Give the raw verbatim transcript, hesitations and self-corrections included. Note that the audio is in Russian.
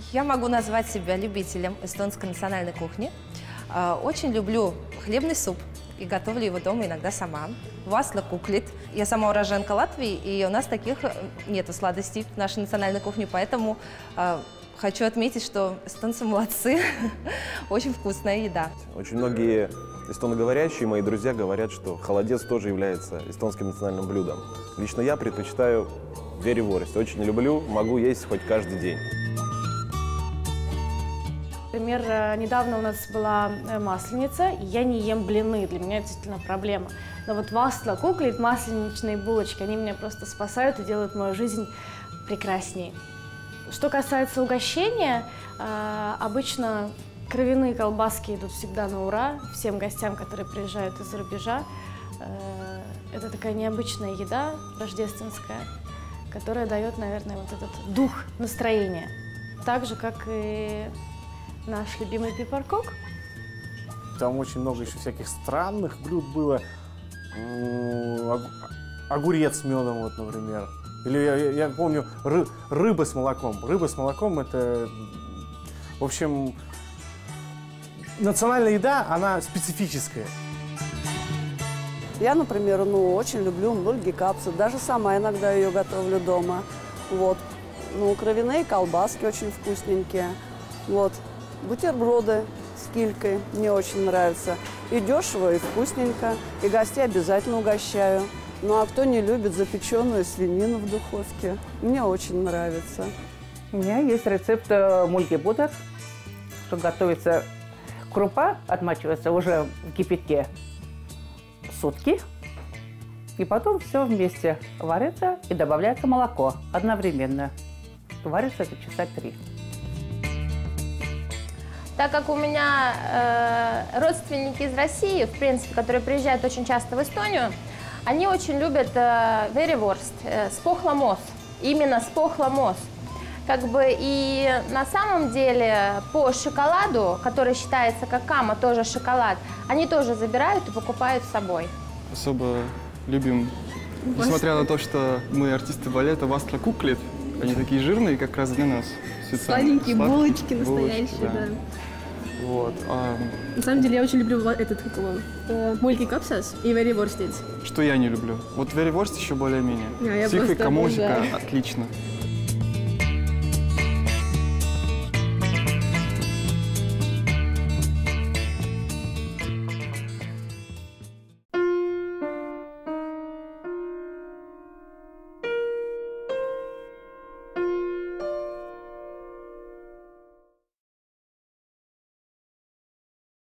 Я могу назвать себя любителем эстонской национальной кухни. Очень люблю хлебный суп и готовлю его дома иногда сама. Васла куклит. Я сама уроженка Латвии, и у нас таких нету сладостей в нашей национальной кухне, поэтому э, хочу отметить, что эстонцы молодцы. Очень вкусная еда. Очень многие эстоноговорящие мои друзья говорят, что холодец тоже является эстонским национальным блюдом. Лично я предпочитаю вериворст. Очень люблю, могу есть хоть каждый день. Например, недавно у нас была масленица, и я не ем блины, для меня это действительно проблема. Но вот васла куклит, масленичные булочки, они меня просто спасают и делают мою жизнь прекраснее. Что касается угощения, обычно кровяные колбаски идут всегда на ура всем гостям, которые приезжают из-за рубежа. Это такая необычная еда рождественская, которая дает, наверное, вот этот дух настроения. Так же, как и наш любимый пипаркок. Там очень много еще всяких странных блюд было. Огурец с медом, вот, например. Или я, я помню, ры, рыба с молоком. Рыба с молоком – это, в общем, национальная еда, она специфическая. Я, например, ну, очень люблю мульги капсы. Даже сама иногда ее готовлю дома. Вот. Ну, кровяные колбаски очень вкусненькие. Вот. Бутерброды с килькой мне очень нравятся. И дешево, и вкусненько. И гостей обязательно угощаю. Ну а кто не любит запеченную свинину в духовке? Мне очень нравится. У меня есть рецепт мульги-будок, что готовится крупа, отмачивается уже в кипятке сутки. И потом все вместе варится и добавляется молоко одновременно. Варится это часа три. Так как у меня э, родственники из России, в принципе, которые приезжают очень часто в Эстонию, они очень любят э, вериворст, э, спохломос, именно спохломос. Как бы и на самом деле по шоколаду, который считается как кама, тоже шоколад, они тоже забирают и покупают с собой. Особо любим, несмотря на то, что мы артисты балета, васла куклит, они такие жирные, как раз для нас. Сладенькие булочки настоящие, да. да. Вот. А... На самом деле я очень люблю этот, как его, мульги капсас и вериворстец. Что я не люблю? Вот вериворст еще более-менее. А, Сихой комозика отлично.